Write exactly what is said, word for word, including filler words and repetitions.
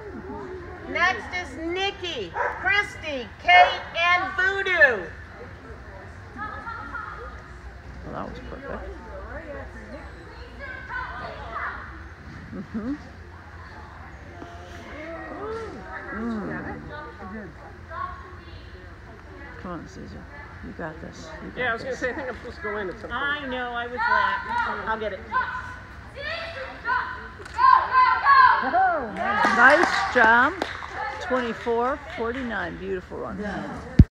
Next is Nikki, Christy, Kate, and Voodoo. Well, that was perfect. Mm-hmm. Mm. Come on, Sisu. You got this. You got yeah, I was going this. to say, I think I'm supposed to go in at some point. I know, I was late. I'll get it. Nice job. twenty-four forty-nine. Beautiful run.